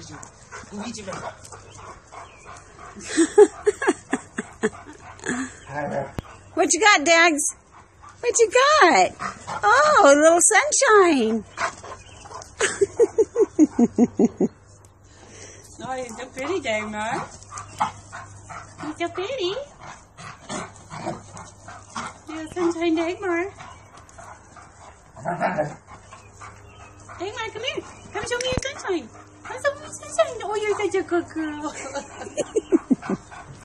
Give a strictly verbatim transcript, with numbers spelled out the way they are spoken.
at you. Go eat your baby. What you got, Dags? What you got? Oh, a little sunshine. Oh, you're so pretty, Dagmar. You're so pretty. You're sunshine, Dagmar. Dagmar, come here. Come show me your sunshine. Come show me your sunshine. Oh, you're such a good girl.